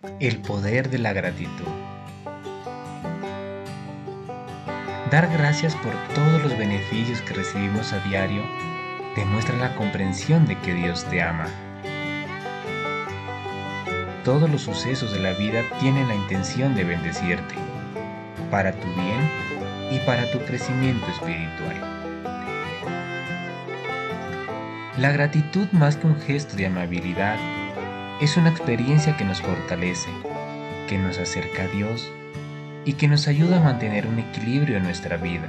El poder de la gratitud. Dar gracias por todos los beneficios que recibimos a diario demuestra la comprensión de que Dios te ama. Todos los sucesos de la vida tienen la intención de bendecirte, para tu bien y para tu crecimiento espiritual. La gratitud, más que un gesto de amabilidad, es una experiencia que nos fortalece, que nos acerca a Dios y que nos ayuda a mantener un equilibrio en nuestra vida.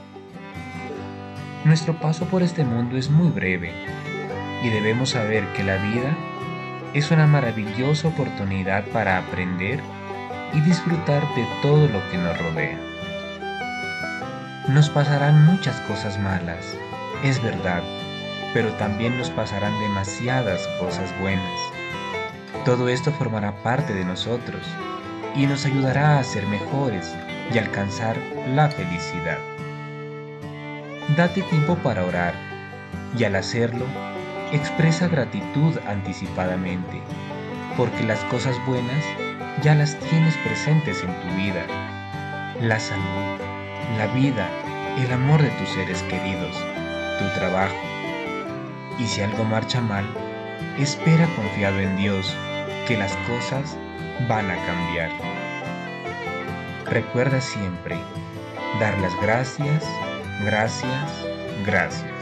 Nuestro paso por este mundo es muy breve y debemos saber que la vida es una maravillosa oportunidad para aprender y disfrutar de todo lo que nos rodea. Nos pasarán muchas cosas malas, es verdad, pero también nos pasarán demasiadas cosas buenas. Todo esto formará parte de nosotros y nos ayudará a ser mejores y alcanzar la felicidad. Date tiempo para orar y al hacerlo, expresa gratitud anticipadamente, porque las cosas buenas ya las tienes presentes en tu vida. La salud, la vida, el amor de tus seres queridos, tu trabajo. Y si algo marcha mal, espera confiado en Dios que las cosas van a cambiar. Recuerda siempre dar las gracias, gracias, gracias.